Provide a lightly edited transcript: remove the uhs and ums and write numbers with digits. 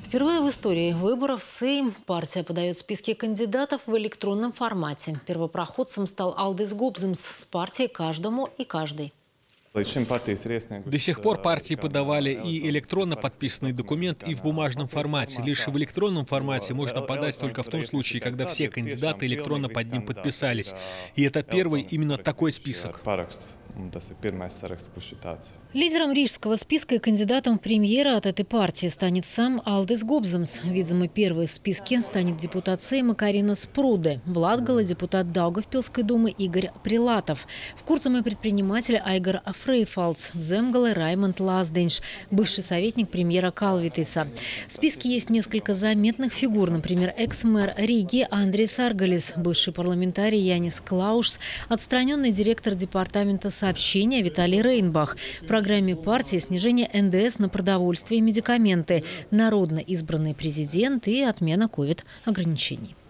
Впервые в истории выборов в Сейм партия подает списки кандидатов в электронном формате. Первопроходцем стал Алдис Гобземс с партией «Каждому и каждой». До сих пор партии подавали и электронно подписанный документ, и в бумажном формате. Лишь в электронном формате можно подать только в том случае, когда все кандидаты электронно под ним подписались. И это первый именно такой список. Лидером рижского списка и кандидатом в премьера от этой партии станет сам Алдис Гобземс. Видимо, первой в списке станет депутат Сейма Карина Спруде, в Латгале депутат Даугавпилской думы Игорь Прилатов, в Курцаме предприниматель Айгар Фрейфалдс, в Земгале Раймонд Лазденш, бывший советник премьера Калвитиса. В списке есть несколько заметных фигур, например, экс-мэр Риги Андрис Аргалис, бывший парламентарий Янис Клаушс, отстраненный директор департамента сообщения Виталий Рейнбах. В программе партии снижение НДС на продовольствие и медикаменты, народно избранный президент и отмена ковид-ограничений.